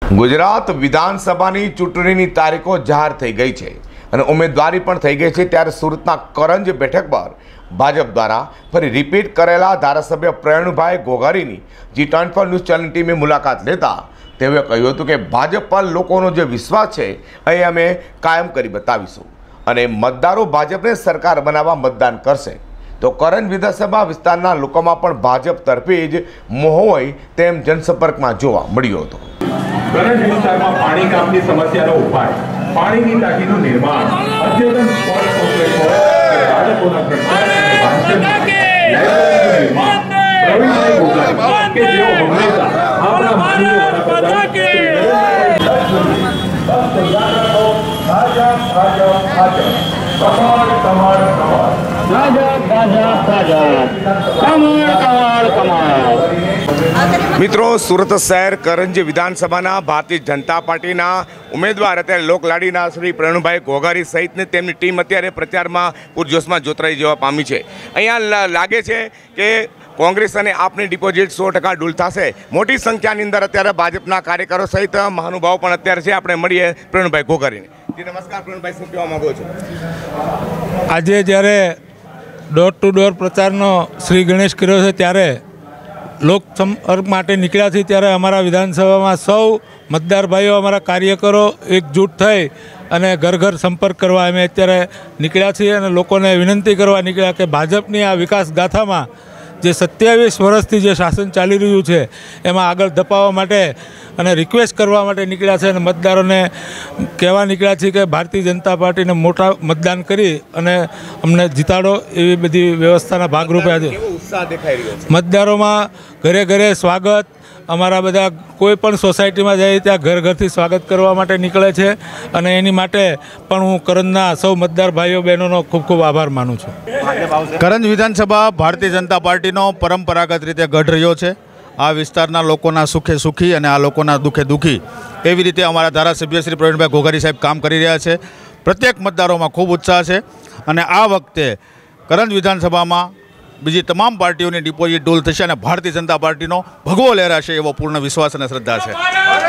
ગુજરાત વિધાનસભાની ચૂંટણીની તારીખો જાહેર થઈ ગઈ છે અને ઉમેદવારી પણ થઈ ગઈ છે। ત્યારે સુરતના કરંજ બેઠક પર ભાજપ દ્વારા ફરી રિપીટ કરેલા ધારાસભ્ય પ્રવીણભાઈ ઘોઘારીની G24 ન્યૂઝ ચેનલ ટીમે મુલાકાત લેતા તેઓએ કહ્યું હતું કે ભાજપ પર લોકોનો જે વિશ્વાસ છે એ અમે કાયમ કરી બતાવીશું અને મતદારો ભાજપને સરકાર બનાવવા મતદાન કરશે। તો કરંજ વિધાનસભા વિસ્તારના લોકોમાં પણ ભાજપ તરફી જ મોહ હોય તેમ જનસંપર્કમાં જોવા મળ્યો હતો। કરંજ વિસ્તારમાં પાણી કામની સમસ્યાનો ઉપાય, પાણીની ટાંકીનું નિર્માણ, અદ્યતન સ્પોર્ટ્સ કોમ્પ્લેક્સ હોય, બાળકોના પ્રચાર અને વાંચન લાઇબ્રેરીનું નિર્માણ, પ્રવીણભાઈ ઘોઘારી કે જેઓ હંમેશા આપણા માનનીય વડાપ્રધાન મિત્રો, સુરત શહેર કરંજ વિધાનસભાના ભારતીય જનતા પાર્ટીના ઉમેદવાર અત્યારે લોકલાડીના શ્રી પ્રવીણભાઈ ઘોઘારી સહિતની તેમની ટીમ અત્યારે પ્રચારમાં પૂરજોશમાં જોતરાઈ જવા પામી છે। અહીંયા લાગે છે કે કોંગ્રેસ અને આપની ડિપોઝિટ 100% ડૂલ થશે। મોટી સંખ્યાની અંદર અત્યારે ભાજપના કાર્યકરો સહિત મહાનુભાવો પણ અત્યારે છે। આપણે મળીએ પ્રવીણભાઈ ઘોઘારીને। નમસ્કાર પ્રવીણભાઈ, શું કહેવા માગો છો? આજે જ્યારે ડોર ટુ ડોર પ્રચારનો શ્રી ગણેશ કર્યો છે ત્યારે લોક સંપર્ક માટે નીકળ્યા છીએ ત્યારે અમારા વિધાનસભામાં સૌ મતદાર ભાઈઓ, અમારા કાર્યકરો એકજૂટ થઈ અને ઘર ઘર સંપર્ક કરવા અમે અત્યારે નીકળ્યા છીએ અને લોકોને વિનંતી કરવા નીકળ્યા કે ભાજપની આ વિકાસ ગાથામાં જે 27 વર્ષથી જે શાસન ચાલી રહ્યું છે એમાં આગળ ધપાવવા માટે અને રિક્વેસ્ટ કરવા માટે નીકળ્યા છે અને મતદારોને કહેવા નીકળ્યા છે કે ભારતીય જનતા પાર્ટીને મોટા મતદાન કરી અને અમને જીતાડો એવી બધી વ્યવસ્થાના ભાગરૂપે આજે મતદારોમાં ઘરે ઘરે સ્વાગત, અમારા બધા કોઈ પણ સોસાયટીમાં જાય ત્યાં ઘર ઘરથી સ્વાગત કરવા માટે નીકળે છે અને એની માટે પણ હું કરંજના સૌ મતદાર ભાઈઓ બહેનોનો ખૂબ ખૂબ આભાર માનું છું। કરંજ વિધાનસભા ભારતીય જનતા પાર્ટીનો પરંપરાગત રીતે ગઢ રહ્યો છે। આ વિસ્તારના લોકોના સુખે સુખી અને આ લોકોના દુઃખે દુઃખી એવી રીતે અમારા ધારાસભ્ય શ્રી પ્રવીણભાઈ ઘોઘારી સાહેબ કામ કરી રહ્યા છે। પ્રત્યેક મતદારોમાં ખૂબ ઉત્સાહ છે અને આ વખતે કરંજ વિધાનસભામાં બીજી તમામ પાર્ટીઓની ડિપોઝિટ ડૂલ થશે અને ભારતીય જનતા પાર્ટીનો ભગવો લહેરાશે એવો પૂર્ણ વિશ્વાસ અને શ્રદ્ધા છે।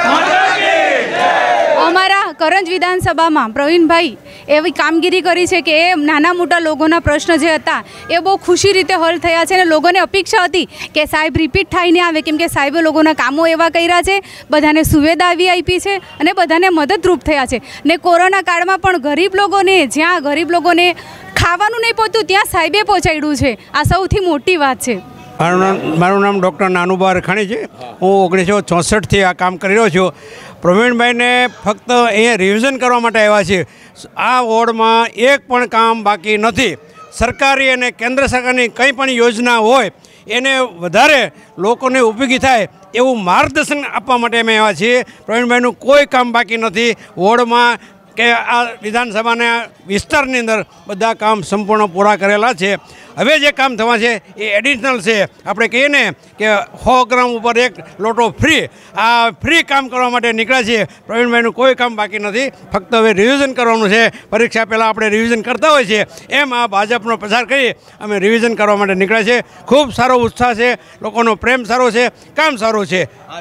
અમારા કરંજ વિધાનસભામાં પ્રવીણભાઈ એવી કામગીરી કરી છે કે એ નાના મોટા લોકોના પ્રશ્ન જે હતા એ બહુ ખુશી રીતે હલ થયા છે અને લોકોને અપેક્ષા હતી કે સાહેબ રિપીટ થઈને આવે, કેમ કે સાહેબે લોકોના કામો એવા કર્યા છે, બધાને સુવિધા એવી આપી છે અને બધાને મદદરૂપ થયા છે। ને કોરોના કાળમાં પણ ગરીબ લોકોને, જ્યાં ગરીબ લોકોને ખાવાનું નહીં પહોંચતું ત્યાં સાહેબે પહોંચાડ્યું છે। આ સૌથી મોટી વાત છે। મારું નામ ડૉક્ટર નાનુભા રખાણી છે। હું 1964થી આ કામ કરી રહ્યો છું। પ્રવીણભાઈને ફક્ત અહીંયા રિવિઝન કરવા માટે આવ્યા છે। આ વોર્ડમાં એક પણ કામ બાકી નથી। સરકારી અને કેન્દ્ર સરકારની કંઈ પણ યોજના હોય એને વધારે લોકોને ઉપયોગી થાય એવું માર્ગદર્શન આપવા માટે અમે આવ્યા છીએ। પ્રવીણભાઈનું કોઈ કામ બાકી નથી વોર્ડમાં કે આ વિધાનસભાના વિસ્તારની અંદર બધા કામ સંપૂર્ણ પૂરા કરેલા છે। હવે જે કામ થવા છે એ એડિશનલ છે। આપણે કહીએ ને કે 100 ગ્રામ ઉપર એક લોટો ફ્રી, આ ફ્રી કામ કરવા માટે નીકળ્યા છીએ। પ્રવીણભાઈનું કોઈ કામ બાકી નથી, ફક્ત હવે રિવિઝન કરવાનું છે। પરીક્ષા પહેલાં આપણે રિવિઝન કરતા હોય છે એમ આ ભાજપનો પ્રચાર કરી અમે રિવિઝન કરવા માટે નીકળ્યા છીએ। ખૂબ સારો ઉત્સાહ છે, લોકોનો પ્રેમ સારો છે, કામ સારું છે।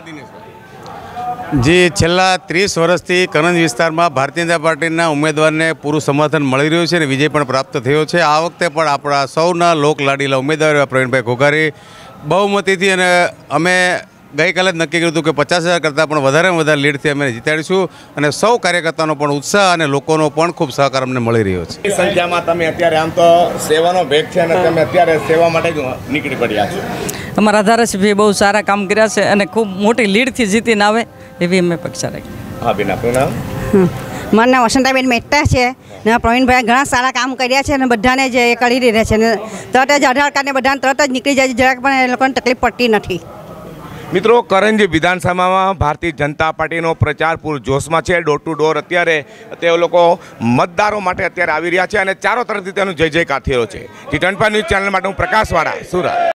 જે છેલ્લા 30 વર્ષથી કરંજ વિસ્તારમાં ભારતીય જનતા પાર્ટીના ઉમેદવારને પૂરું સમર્થન મળી રહ્યું છે અને વિજય પણ પ્રાપ્ત થયો છે। આ વખતે પણ આપણા સૌના લોકલાડીલા ઉમેદવાર પ્રવીણભાઈ ઘોઘારી બહુમતીથી અને અમે ગઈકાલે જ નક્કી કર્યું હતું કે 50,000 કરતાં પણ વધારે લીડથી અમે જીતાડીશું અને સૌ કાર્યકર્તાનો પણ ઉત્સાહ અને લોકોનો પણ ખૂબ સહકાર અમને મળી રહ્યો છે। સંખ્યામાં તમે અત્યારે આમ તો સેવાનો ભેગ છે અને તમે અત્યારે સેવા માટે જ નીકળી પડ્યા છો। અમારા ધારાસભ્ય બહુ સારા કામ કર્યા છે અને ખૂબ મોટી લીડથી જીતીને આવે એવી અમે અપેક્ષા રાખી। હા બેન, આપનું નામ? મારું નામ વસંતાબેન મહેતા છે ને પ્રવીણભાઈ ઘણા સારા કામ કર્યા છે અને બધાને જ એ કરી રહ્યા છે ને તરત જ આધાર કાર્ડને બધાને તરત જ નીકળી જાય છે, જરાક પણ એ લોકોને તકલીફ પડતી નથી। મિત્રો, કરંજ વિધાનસભામાં ભારતીય જનતા પાર્ટીનો પ્રચાર પૂરજોશમાં છે। ડોર ટુ ડોર અત્યારે તે લોકો મતદારો માટે અત્યારે આવી રહ્યા છે અને ચારો તરફથી તેનો જય જયકાર થયો છે। G24 ન્યૂઝ ચેનલ માટે હું પ્રકાશવાળા, સુરત।